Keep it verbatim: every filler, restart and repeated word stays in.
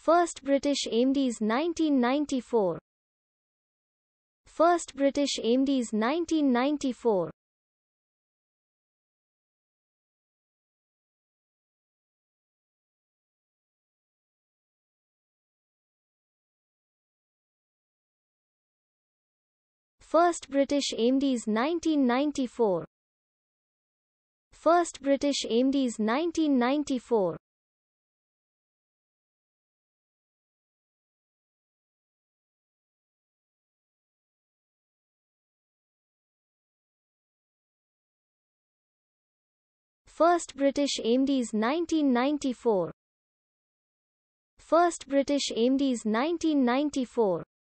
First British M D S nineteen ninety-four. First British M D S nineteen ninety-four. First British M D S nineteen ninety-four. First British M D S nineteen ninety-four. First British M D S nineteen ninety-four. First British M D S nineteen ninety-four.